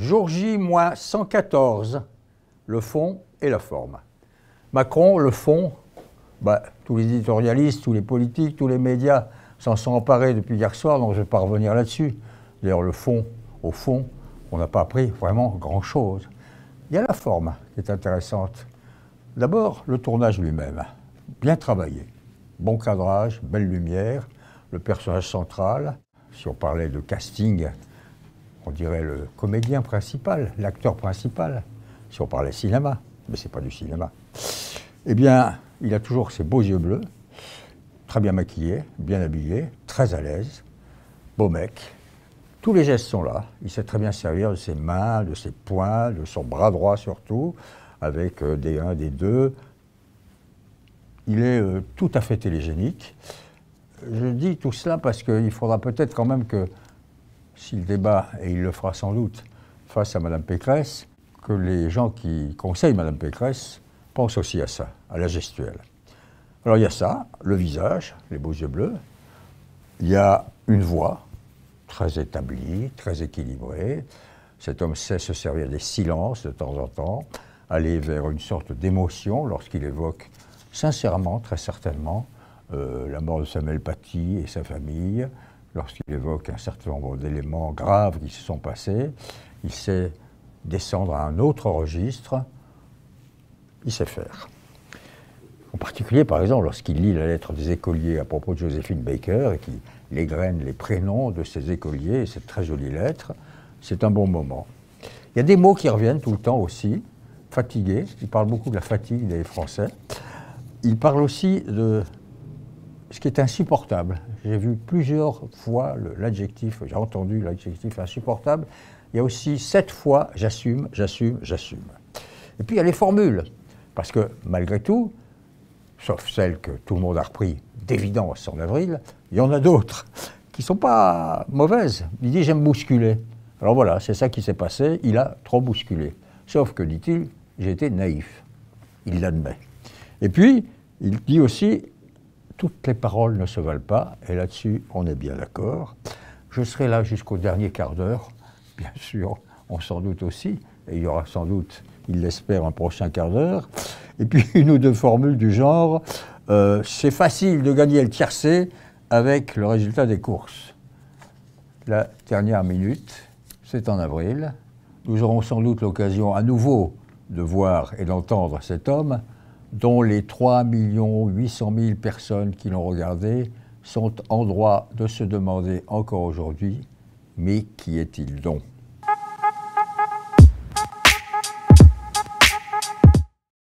Jour J moins 114, le fond et la forme. Macron, le fond, tous les éditorialistes, tous les politiques, tous les médias s'en sont emparés depuis hier soir, donc je ne vais pas revenir là-dessus. D'ailleurs, le fond, au fond, on n'a pas appris vraiment grand-chose. Il y a la forme qui est intéressante. D'abord, le tournage lui-même, bien travaillé. Bon cadrage, belle lumière, le personnage central. Si on parlait de casting, on dirait le comédien principal, l'acteur principal, si on parlait cinéma, mais ce n'est pas du cinéma. Eh bien, il a toujours ses beaux yeux bleus, très bien maquillé, bien habillé, très à l'aise, beau mec. Tous les gestes sont là, il sait très bien servir de ses mains, de ses poings, de son bras droit surtout, avec des 1, des 2. Il est tout à fait télégénique. Je dis tout cela parce qu'il faudra peut-être quand même que, s'il débat, et il le fera sans doute, face à Mme Pécresse, que les gens qui conseillent Mme Pécresse pensent aussi à ça, à la gestuelle. Alors il y a ça, le visage, les beaux yeux bleus, il y a une voix très établie, très équilibrée. Cet homme sait se servir des silences de temps en temps, aller vers une sorte d'émotion lorsqu'il évoque sincèrement, très certainement, la mort de Samuel Paty et sa famille, lorsqu'il évoque un certain nombre d'éléments graves qui se sont passés. Il sait descendre à un autre registre, il sait faire. En particulier, par exemple, lorsqu'il lit la lettre des écoliers à propos de Joséphine Baker et qu'il égrène les prénoms de ces écoliers, et cette très jolie lettre, c'est un bon moment. Il y a des mots qui reviennent tout le temps aussi, fatigué, il parle beaucoup de la fatigue des Français. Il parle aussi de ce qui est insupportable. J'ai vu plusieurs fois l'adjectif, j'ai entendu l'adjectif insupportable. Il y a aussi 7 fois j'assume, j'assume, j'assume. Et puis il y a les formules, parce que malgré tout, sauf celles que tout le monde a repris d'évidence en avril, il y en a d'autres qui ne sont pas mauvaises. Il dit j'aime bousculer. Alors voilà, c'est ça qui s'est passé, il a trop bousculé. Sauf que, dit-il, j'ai été naïf. Il l'admet. Et puis, il dit aussi, toutes les paroles ne se valent pas, et là-dessus, on est bien d'accord. Je serai là jusqu'au dernier quart d'heure, bien sûr, on s'en doute aussi, et il y aura sans doute, il l'espère, un prochain quart d'heure. Et puis, une ou deux formules du genre, c'est facile de gagner le tiercé avec le résultat des courses. La dernière minute, c'est en avril. Nous aurons sans doute l'occasion à nouveau de voir et d'entendre cet homme dont les 3 800 000 personnes qui l'ont regardé sont en droit de se demander encore aujourd'hui, mais qui est-il donc ?